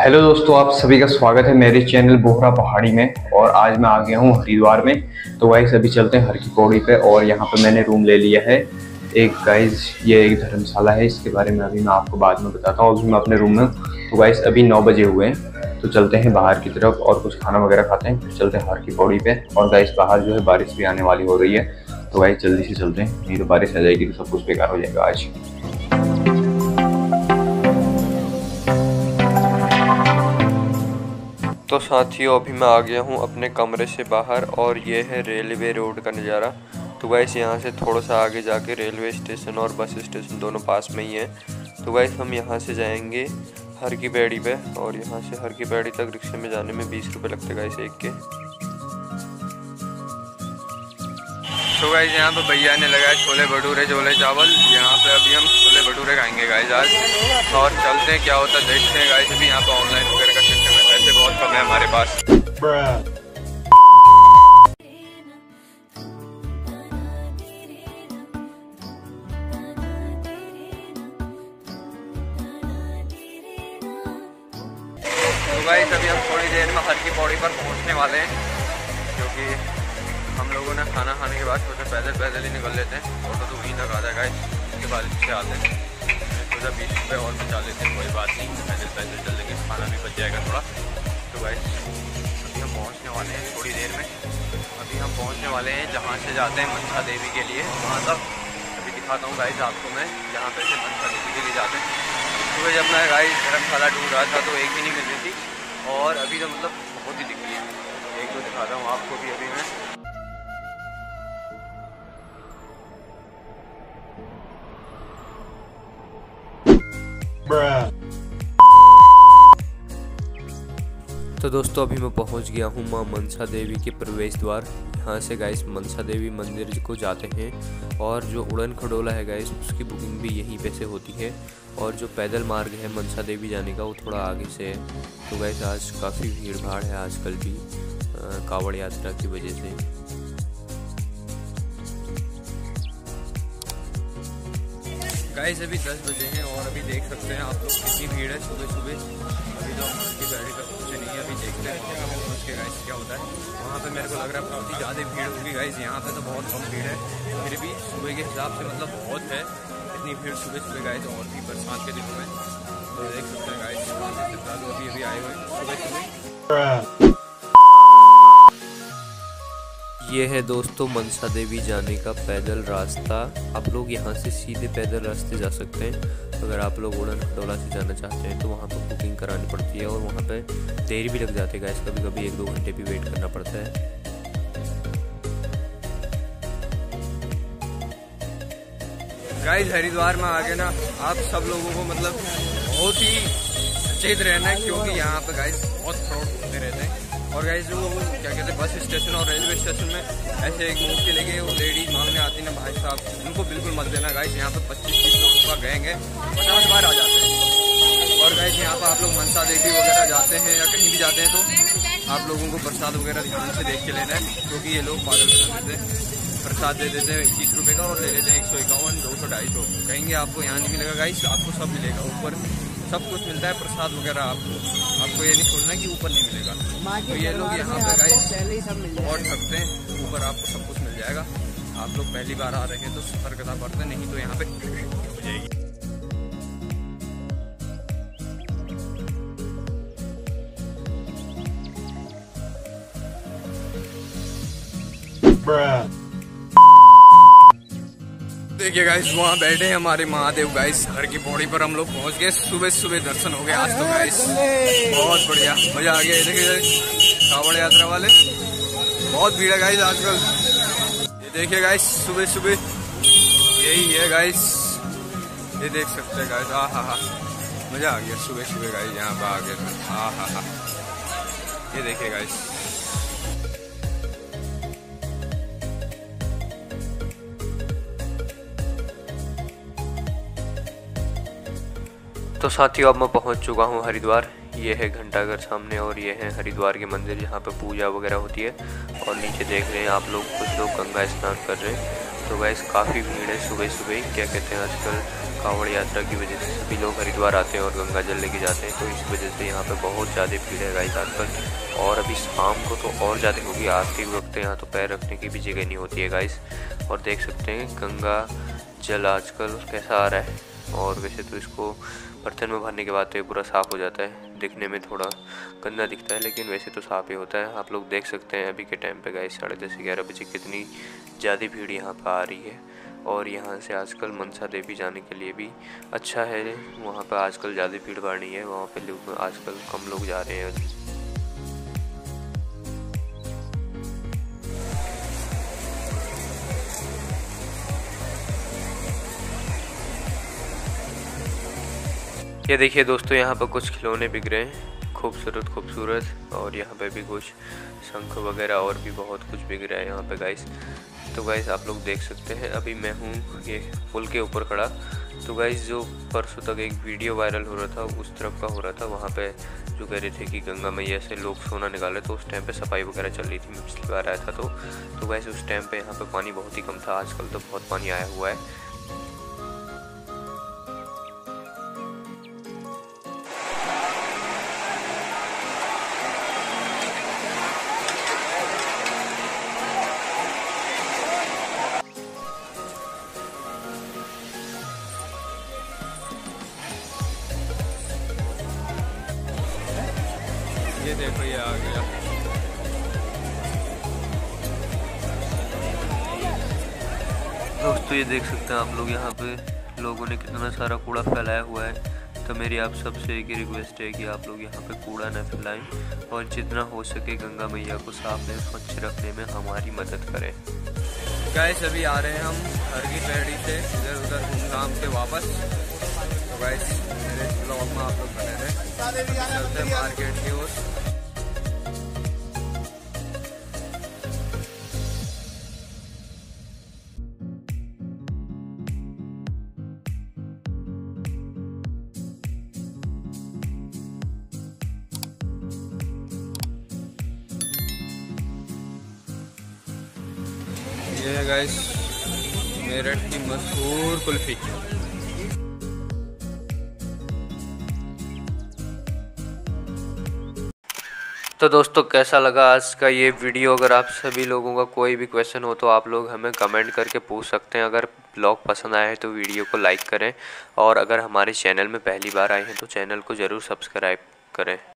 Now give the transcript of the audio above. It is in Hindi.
हेलो दोस्तों, आप सभी का स्वागत है मेरे चैनल बोहरा पहाड़ी में। और आज मैं आ गया हूँ हरिद्वार में। तो गाइस अभी चलते हैं हर की पौड़ी पे। और यहाँ पे मैंने रूम ले लिया है एक। गाइस ये एक धर्मशाला है, इसके बारे में अभी मैं आपको बाद में बताता हूँ। अभी मैं अपने रूम में। तो गाइस अभी 9 बजे हुए हैं, तो चलते हैं बाहर की तरफ और कुछ खाना वगैरह खाते हैं, फिर चलते हैं हर की पौड़ी पे। और गाइस बाहर जो है बारिश भी आने वाली हो रही है, तो गाइस जल्दी से चलते हैं, नहीं तो बारिश आ जाएगी तो सब कुछ बेकार हो जाएगा आज। तो साथियों अभी मैं आ गया हूँ अपने कमरे से बाहर और ये है रेलवे रोड का नज़ारा। तो गाइस यहाँ से थोड़ा सा आगे जाके रेलवे स्टेशन और बस स्टेशन दोनों पास में ही है। तो गाइस हम यहाँ से जाएंगे हर की पैड़ी पे, और यहाँ से हर की पैड़ी तक रिक्शे में जाने में 20 रुपये लगते गाइस एक के। तो गाइस यहाँ पे भैया ने लगाया छोले भटूरे छोले चावल। यहाँ पे अभी हम छोले भटूरे खाएंगे गाइस आज, और चलते हैं क्या होता है देखते हैं गाइस। अभी यहाँ पे ऑनलाइन वगैरह का सिस्टम है, पैसे बहुत कम है हमारे पास। तो गाइस अभी हम थोड़ी देर में हर की पौड़ी पर पहुँचने वाले हैं, क्योंकि हम लोगों ने खाना खाने के बाद सोचा पैदल ही निकल लेते हैं। ऑटो तो वहीं तक आ जाएगा, उसके बाद से आते हैं। सोचा 20 रुपये और बचा लेते हैं, कोई बात नहीं, पैदल चल लेंगे, खाना भी बच जाएगा थोड़ा। तो गाइस अभी हम पहुंचने वाले हैं थोड़ी देर में। अभी हम पहुंचने वाले हैं जहां से जाते हैं मनसा देवी के लिए, वहां तक अभी दिखाता हूं गाइस आपको मैं। जहां पे से मनसा देवी के लिए जाते हैं। सुबह जब मैं गाइस धर्मशाला ढूंढ रहा था तो एक भी नहीं मिल रही थी, और अभी तो मतलब बहुत ही दिख रही है। एक दो दिखाता हूँ आपको भी अभी मैं। तो दोस्तों अभी मैं पहुंच गया हूं मां मनसा देवी के प्रवेश द्वार। यहाँ से गाइस मनसा देवी मंदिर को जाते हैं, और जो उड़न खटोला है गाइस उसकी बुकिंग भी यहीं पे से होती है। और जो पैदल मार्ग है मनसा देवी जाने का वो थोड़ा आगे से है। तो गाइस आज काफ़ी भीड़ भाड़ है आजकल भी कावड़ यात्रा की वजह से। गाइस अभी 10 बजे हैं और अभी देख सकते हैं आप लोग कितनी भीड़ है सुबह सुबह। अभी तो हम की गाड़ी पर पहुँचे नहीं है, अभी देखते हैं पहुँच के गाइस क्या होता है। वहाँ पे मेरे को लग रहा है काफ़ी ज़्यादा भीड़ होगी गाइस। यहाँ पे तो बहुत कम भीड़ है, फिर भी सुबह के हिसाब से मतलब बहुत है। इतनी भीड़ सुबह सुबह गाइस, और भी बरसात के दिनों में। तो देख सकते हैं गाइस श्रद्धालु अभी आए हुए सुबह सुबह। ये है दोस्तों मनसा देवी जाने का पैदल रास्ता। आप लोग यहाँ से सीधे पैदल रास्ते जा सकते हैं। अगर आप लोग उड़न खटोला से जाना चाहते हैं तो वहाँ पर बुकिंग करानी पड़ती है, और वहाँ पे देर भी लग जाती है गाइस, कभी कभी 1-2 घंटे भी वेट करना पड़ता है। गाइस हरिद्वार में आगे ना आप सब लोगों को मतलब बहुत ही सचेत रहना है, क्योंकि यहाँ पे गाइस बहुत फ्रॉड होते रहते हैं। और गाइस जो क्या कहते हैं बस स्टेशन और रेलवे स्टेशन में ऐसे एक मूव के लेके वो लेडीज मांगने आती ना भाई साहब, उनको बिल्कुल मत देना गाइस। यहाँ पे 25-30 लोगों का गैंग है, 50 बार आ जाते हैं। और गाइस यहाँ पर आप लोग मनसा देवी वगैरह जाते हैं या कहीं भी जाते हैं तो आप लोगों को प्रसाद वगैरह ध्यान से देख के लेना है, क्योंकि ये लोग पागल कर देते हैं। प्रसाद दे देते हैं 21 रुपये का और ले लेते हैं 151, 200, 250। कहेंगे आपको यहाँ नहीं मिलेगा गाइस, आपको सब मिलेगा, ऊपर सब कुछ मिलता है प्रसाद वगैरह। आपको ये नहीं सोचना कि ऊपर नहीं मिलेगा। तो ये लोग यहाँ पे गाइस बहुत ठगते हैं, ऊपर आपको सब कुछ मिल जाएगा। आप लोग पहली बार आ रहे हैं तो सतर्कता बरतें, नहीं तो यहाँ पे हो जाएगी। देखिए गाइस वहाँ बैठे हैं हमारे महादेव गाइस। हर की पौड़ी पर हम लोग पहुँच गए, सुबह सुबह दर्शन हो गए आज तो गाइस, बहुत बढ़िया मजा आ गया। देखिए कावड़ यात्रा वाले बहुत भीड़ है गाइस आजकल। ये देखिए गाइस सुबह सुबह यही है गाइस, ये देख सकते हैं गाइस। हा मजा आ गया सुबह सुबह गाइस यहाँ पे आ गए। हा ये देखिए गाइस। तो साथियों अब मैं पहुंच चुका हूं हरिद्वार। ये है घंटाघर सामने, और ये है हरिद्वार के मंदिर जहां पे पूजा वगैरह होती है। और नीचे देख रहे हैं आप लोग, कुछ लोग गंगा स्नान कर रहे हैं। तो गाइस काफ़ी भीड़ है सुबह सुबह। क्या कहते हैं, आजकल कांवड़ यात्रा की वजह से सभी लोग हरिद्वार आते हैं और गंगा जल लेके जाते हैं, तो इस वजह से यहाँ पे बहुत ज़्यादा भीड़ है गाइस आजकल। और अभी शाम को तो और ज़्यादा होगी, आरती के वक्त यहाँ तो पैर रखने की भी जगह नहीं होती है गाइस। और देख सकते हैं गंगा जल आजकल कैसा आ रहा है। और वैसे तो इसको बर्तन में भरने के बाद तो ये पूरा साफ़ हो जाता है, दिखने में थोड़ा गंदा दिखता है लेकिन वैसे तो साफ़ ही होता है। आप लोग देख सकते हैं अभी के टाइम पे गाइस 10:30-11 बजे कितनी ज़्यादा भीड़ यहाँ पर आ रही है। और यहाँ से आजकल मनसा देवी जाने के लिए भी अच्छा है, वहाँ पर आजकल ज़्यादा भीड़ भाड़ नहीं है, वहाँ पे लोग आजकल कम लोग जा रहे हैं। ये देखिए दोस्तों, यहाँ पर कुछ खिलौने बिक रहे हैं खूबसूरत, और यहाँ पे भी कुछ शंख वगैरह और भी बहुत कुछ बिक रहा है यहाँ पे गाइस। तो गाइस आप लोग देख सकते हैं अभी मैं हूँ ये पुल के ऊपर खड़ा। तो गाइस जो परसों तक एक वीडियो वायरल हो रहा था उस तरफ का हो रहा था, वहाँ पे जो कह रहे थे कि गंगा मैया से लोग सोना निकाले, तो उस टाइम पे सफाई वगैरह चल रही थी। मैं पिछली बार आया था तो गाइस उस टाइम पे यहाँ पे पानी बहुत ही कम था, आजकल तो बहुत पानी आया हुआ है। ये देखो ये आ गया। दोस्तों ये देख सकते हैं आप लोग, यहाँ पे लोगों ने कितना सारा कूड़ा फैलाया हुआ है। तो मेरी आप सबसे एक ही रिक्वेस्ट है कि आप लोग यहाँ पे कूड़ा न फैलाएं और जितना हो सके गंगा मैया को साफ और स्वच्छ रखने में हमारी मदद करें। गाइस अभी आ रहे हैं हम हर की पैड़ी से इधर उधर घूम के वापस। तो गाइस मेरे ब्लॉग में आप लोग बने रहे, चलते हैं मार्केट की ओर। ये है गाइस मेरठ की मशहूर कुल्फी। तो दोस्तों कैसा लगा आज का ये वीडियो? अगर आप सभी लोगों का कोई भी क्वेश्चन हो तो आप लोग हमें कमेंट करके पूछ सकते हैं। अगर ब्लॉग पसंद आए तो वीडियो को लाइक करें, और अगर हमारे चैनल में पहली बार आए हैं तो चैनल को ज़रूर सब्सक्राइब करें।